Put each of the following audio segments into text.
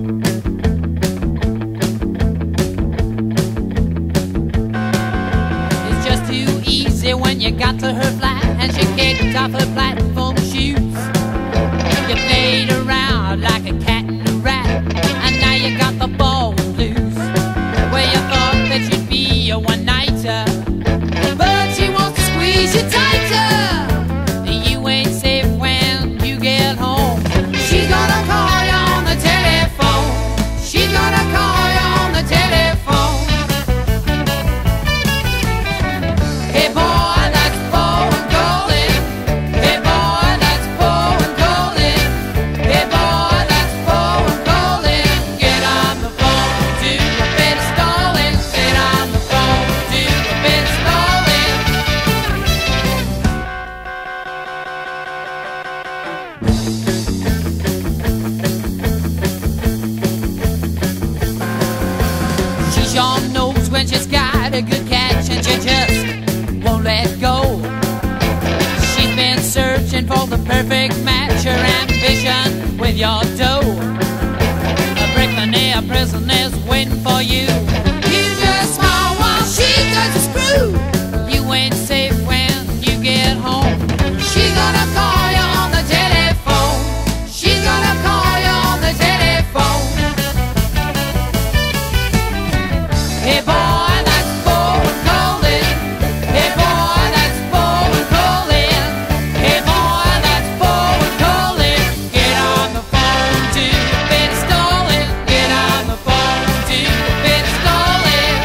It's just too easy when you got to her flat and she kicked off her platform shoes. You played around like a cat and a rat, and now you got the ball blues. Well, you thought that you'd be a one-nighter, but she wants to squeeze you tighter. You ain't safe when you get home. She's gonna call you on the telephone. She's gonna call you on the telephone. Hey boy, that's phone calling. Hey boy, that's phone calling. Hey boy, that's phone calling. Get on the phone, do a bit of stalling. Get on the phone, do a bit of stalling. She sure knows when she's got a good catch, and she just won't let go. She's been searching for the perfect match, her ambition with your dough. A brick veneer prison is waiting for you. You just smile while she does a screw. You ain't safe when you get home. She's gonna call you on the telephone. She's gonna call you on the telephone. Hey boy, that's phone calling. Hey boy, that's phone calling. Hey boy, that's phone calling. Get on the phone, do a bit of stalling. Get on the phone, do a bit of stalling.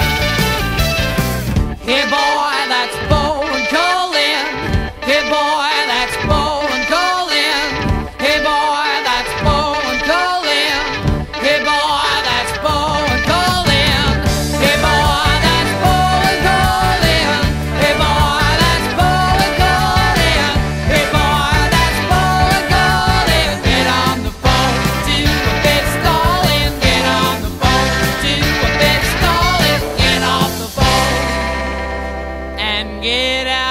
Hey boy, that's phone calling. Hey boy, that's phone calling. Hey boy, that's phone calling. Hey boy, that's phone calling. Hey boy, that's phone calling. Hey boy, that's phone calling. Hey boy, that's phone calling. Get on the phone, do a bit of stalling. Get on the phone, do a bit of stalling. Get off the phone and get out.